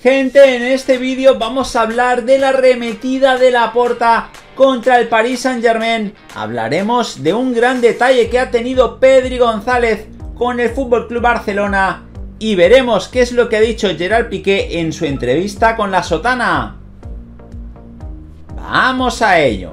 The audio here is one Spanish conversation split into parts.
Gente, en este vídeo vamos a hablar de la arremetida de Laporta contra el Paris Saint-Germain. Hablaremos de un gran detalle que ha tenido Pedri González con el FC Barcelona y veremos qué es lo que ha dicho Gerard Piqué en su entrevista con la sotana. ¡Vamos a ello!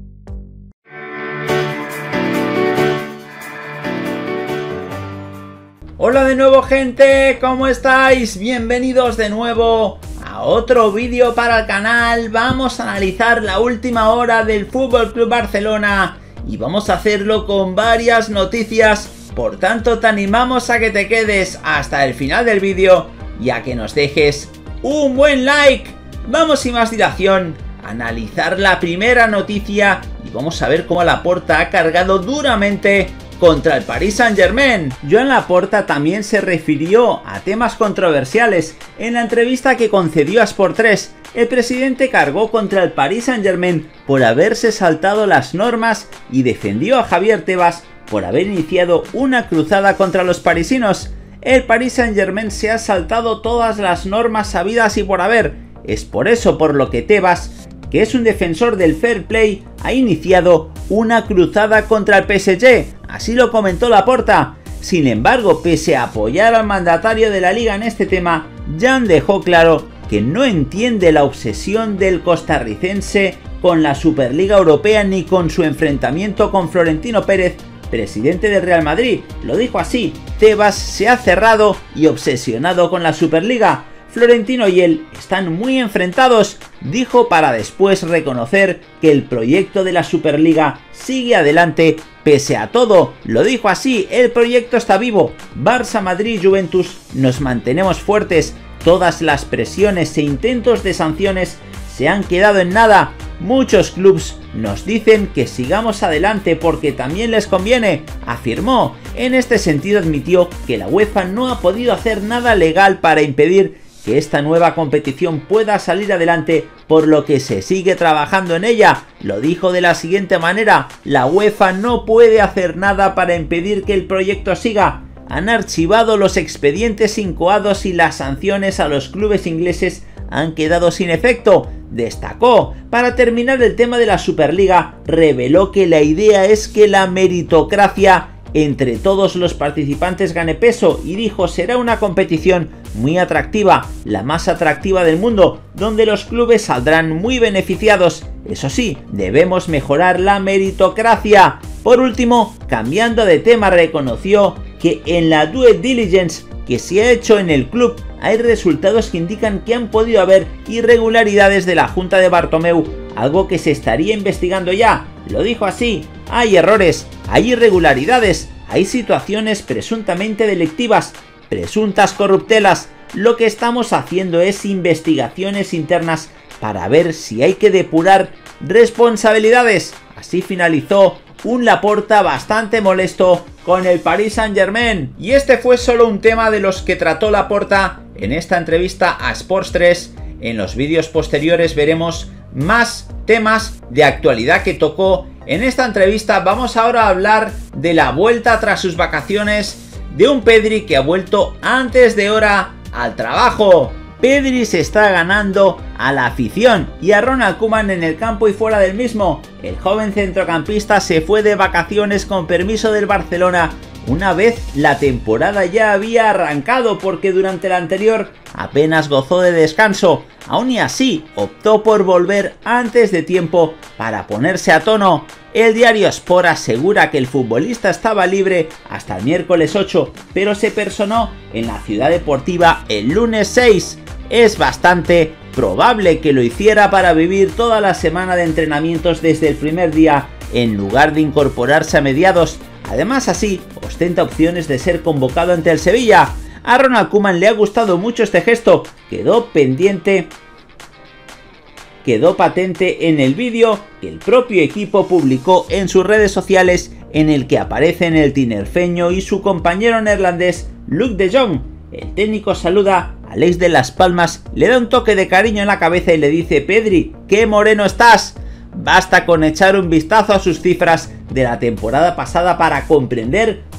Hola de nuevo, gente, ¿cómo estáis? Bienvenidos de nuevo a otro vídeo para el canal. Vamos a analizar la última hora del FC Barcelona y vamos a hacerlo con varias noticias. Por tanto, te animamos a que te quedes hasta el final del vídeo y a que nos dejes un buen like. Vamos sin más dilación a analizar la primera noticia y vamos a ver cómo Laporta ha cargado duramente contra el Paris Saint-Germain. Joan Laporta también se refirió a temas controversiales. En la entrevista que concedió a Sport 3, el presidente cargó contra el Paris Saint-Germain por haberse saltado las normas y defendió a Javier Tebas por haber iniciado una cruzada contra los parisinos. El Paris Saint-Germain se ha saltado todas las normas habidas y por haber. Es por eso por lo que Tebas, que es un defensor del fair play, ha iniciado una cruzada contra el PSG. Así lo comentó Laporta. Sin embargo, pese a apoyar al mandatario de la liga en este tema, Jan dejó claro que no entiende la obsesión del costarricense con la Superliga Europea ni con su enfrentamiento con Florentino Pérez, presidente del Real Madrid. Lo dijo así: Tebas se ha cerrado y obsesionado con la Superliga. Florentino y él están muy enfrentados, dijo, para después reconocer que el proyecto de la Superliga sigue adelante pese a todo. Lo dijo así: el proyecto está vivo. Barça, Madrid, Juventus, nos mantenemos fuertes. Todas las presiones e intentos de sanciones se han quedado en nada. Muchos clubes nos dicen que sigamos adelante porque también les conviene, afirmó. En este sentido admitió que la UEFA no ha podido hacer nada legal para impedir que esta nueva competición pueda salir adelante, por lo que se sigue trabajando en ella. Lo dijo de la siguiente manera: la UEFA no puede hacer nada para impedir que el proyecto siga. Han archivado los expedientes incoados y las sanciones a los clubes ingleses han quedado sin efecto, destacó. Para terminar el tema de la Superliga, reveló que la idea es que la meritocracia entre todos los participantes gane peso y dijo: será una competición muy atractiva, la más atractiva del mundo, donde los clubes saldrán muy beneficiados. Eso sí, debemos mejorar la meritocracia. Por último, cambiando de tema, reconoció que en la due diligence que se ha hecho en el club hay resultados que indican que han podido haber irregularidades de la Junta de Bartomeu, algo que se estaría investigando ya. Lo dijo así: hay errores, hay irregularidades, hay situaciones presuntamente delictivas, presuntas corruptelas. Lo que estamos haciendo es investigaciones internas para ver si hay que depurar responsabilidades. Así finalizó un Laporta bastante molesto con el Paris Saint-Germain. Y este fue solo un tema de los que trató Laporta en esta entrevista a Sports 3. En los vídeos posteriores veremos más temas de actualidad que tocó en esta entrevista. Vamos ahora a hablar de la vuelta tras sus vacaciones de un Pedri que ha vuelto antes de hora al trabajo. Pedri se está ganando a la afición y a Ronald Koeman en el campo y fuera del mismo. El joven centrocampista se fue de vacaciones con permiso del Barcelona una vez la temporada ya había arrancado, porque durante la anterior apenas gozó de descanso. Aún y así optó por volver antes de tiempo para ponerse a tono. El diario Sport asegura que el futbolista estaba libre hasta el miércoles 8, pero se personó en la ciudad deportiva el lunes 6. Es bastante probable que lo hiciera para vivir toda la semana de entrenamientos desde el primer día, en lugar de incorporarse a mediados. Además, así ostenta opciones de ser convocado ante el Sevilla. A Ronald Koeman le ha gustado mucho este gesto. Quedó patente en el vídeo que el propio equipo publicó en sus redes sociales, en el que aparecen el tinerfeño y su compañero neerlandés Luuk de Jong. El técnico saluda al ex de Las Palmas, le da un toque de cariño en la cabeza y le dice: Pedri, qué moreno estás. Basta con echar un vistazo a sus cifras de la temporada pasada para comprender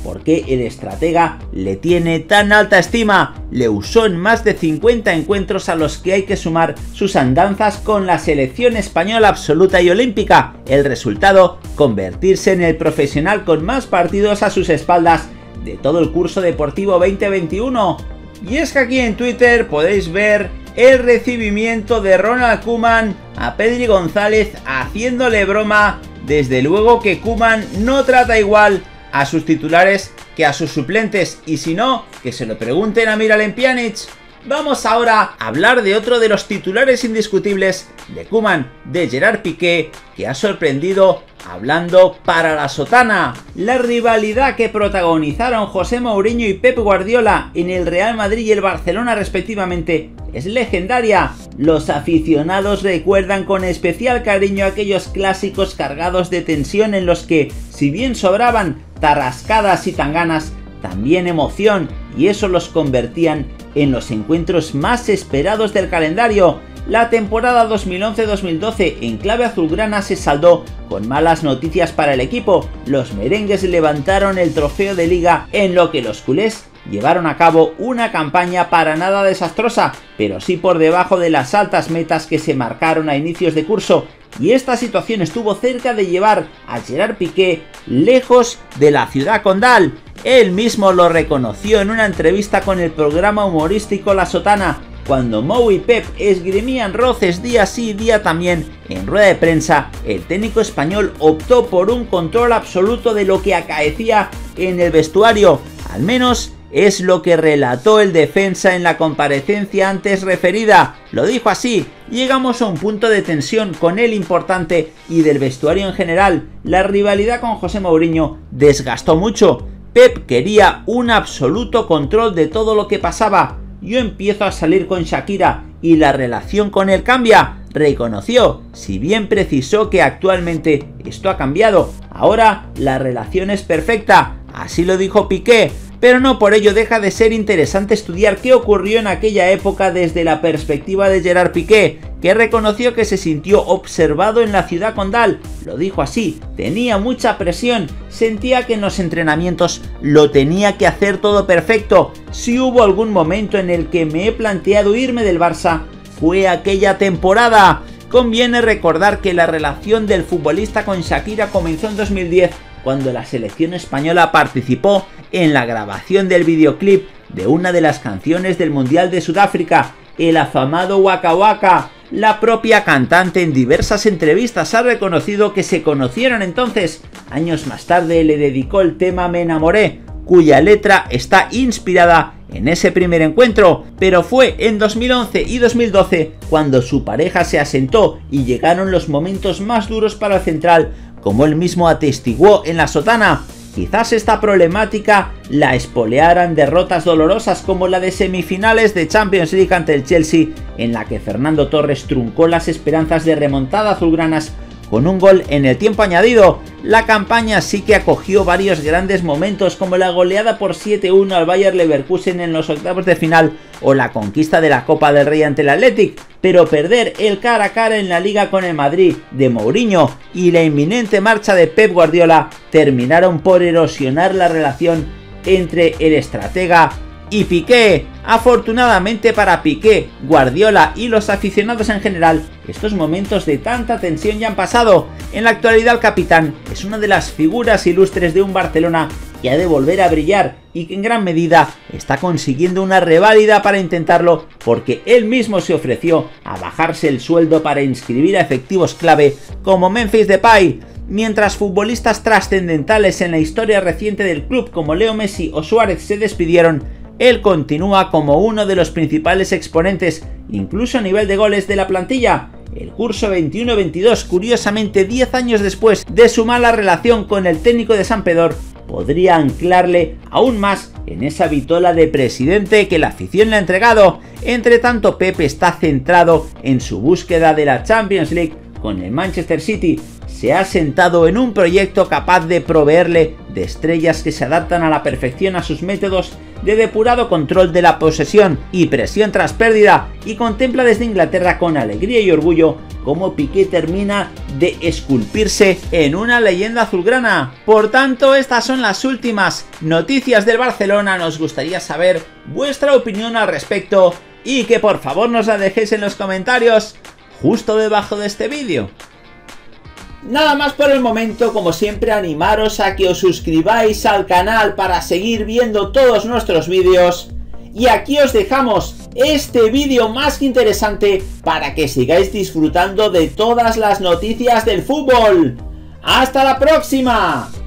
por qué el estratega le tiene tan alta estima. Le usó en más de 50 encuentros a los que hay que sumar sus andanzas con la selección española absoluta y olímpica. El resultado, convertirse en el profesional con más partidos a sus espaldas de todo el curso deportivo 2021. Y es que aquí en Twitter podéis ver el recibimiento de Ronald Koeman a Pedri González haciéndole broma. Desde luego que Koeman no trata igual a sus titulares que a sus suplentes, y si no, que se lo pregunten a Miralem Pjanic. Vamos ahora a hablar de otro de los titulares indiscutibles de Koeman, de Gerard Piqué, que ha sorprendido hablando para la sotana. La rivalidad que protagonizaron José Mourinho y Pep Guardiola en el Real Madrid y el Barcelona respectivamente es legendaria. Los aficionados recuerdan con especial cariño aquellos clásicos cargados de tensión en los que, si bien sobraban tarrascadas y tanganas, también emoción, y eso los convertían en los encuentros más esperados del calendario. La temporada 2011-2012 en clave azulgrana se saldó con malas noticias para el equipo. Los merengues levantaron el trofeo de liga, en lo que los culés llevaron a cabo una campaña para nada desastrosa, pero sí por debajo de las altas metas que se marcaron a inicios de curso, y esta situación estuvo cerca de llevar a Gerard Piqué lejos de la ciudad condal. Él mismo lo reconoció en una entrevista con el programa humorístico La Sotana. Cuando Mou y Pep esgrimían roces día sí día también, en rueda de prensa, el técnico español optó por un control absoluto de lo que acaecía en el vestuario. Al menos es lo que relató el defensa en la comparecencia antes referida. Lo dijo así: llegamos a un punto de tensión con él importante y del vestuario en general. La rivalidad con José Mourinho desgastó mucho. Pep quería un absoluto control de todo lo que pasaba. Yo empiezo a salir con Shakira y la relación con él cambia, reconoció, si bien precisó que actualmente esto ha cambiado. Ahora la relación es perfecta, así lo dijo Piqué, pero no por ello deja de ser interesante estudiar qué ocurrió en aquella época desde la perspectiva de Gerard Piqué, que reconoció que se sintió observado en la ciudad condal. Lo dijo así: tenía mucha presión, sentía que en los entrenamientos lo tenía que hacer todo perfecto. Si hubo algún momento en el que me he planteado irme del Barça, fue aquella temporada. Conviene recordar que la relación del futbolista con Shakira comenzó en 2010, cuando la selección española participó en la grabación del videoclip de una de las canciones del Mundial de Sudáfrica, el afamado Waka Waka. La propia cantante en diversas entrevistas ha reconocido que se conocieron entonces. Años más tarde le dedicó el tema Me Enamoré, cuya letra está inspirada en ese primer encuentro, pero fue en 2011 y 2012 cuando su pareja se asentó y llegaron los momentos más duros para el central, como él mismo atestiguó en La Sotana. Quizás esta problemática la espolearan derrotas dolorosas como la de semifinales de Champions League ante el Chelsea, en la que Fernando Torres truncó las esperanzas de remontada azulgranas con un gol en el tiempo añadido. La campaña sí que acogió varios grandes momentos, como la goleada por 7-1 al Bayer Leverkusen en los octavos de final o la conquista de la Copa del Rey ante el Athletic, pero perder el cara a cara en la Liga con el Madrid de Mourinho y la inminente marcha de Pep Guardiola terminaron por erosionar la relación entre el estratega y Piqué. Afortunadamente para Piqué, Guardiola y los aficionados en general, estos momentos de tanta tensión ya han pasado. En la actualidad el capitán es una de las figuras ilustres de un Barcelona que ha de volver a brillar y que en gran medida está consiguiendo una reválida para intentarlo, porque él mismo se ofreció a bajarse el sueldo para inscribir a efectivos clave como Memphis Depay. Mientras futbolistas trascendentales en la historia reciente del club como Leo Messi o Suárez se despidieron, él continúa como uno de los principales exponentes, incluso a nivel de goles, de la plantilla. El curso 21-22, curiosamente 10 años después de su mala relación con el técnico de Santpedor, podría anclarle aún más en esa vitola de presidente que la afición le ha entregado. Entre tanto, Pep está centrado en su búsqueda de la Champions League con el Manchester City. Se ha sentado en un proyecto capaz de proveerle de estrellas que se adaptan a la perfección a sus métodos de depurado control de la posesión y presión tras pérdida, y contempla desde Inglaterra con alegría y orgullo cómo Piqué termina de esculpirse en una leyenda azulgrana. Por tanto, estas son las últimas noticias del Barcelona. Nos gustaría saber vuestra opinión al respecto y que por favor nos la dejéis en los comentarios justo debajo de este vídeo. Nada más por el momento, como siempre animaros a que os suscribáis al canal para seguir viendo todos nuestros vídeos. Y aquí os dejamos este vídeo más que interesante para que sigáis disfrutando de todas las noticias del fútbol. ¡Hasta la próxima!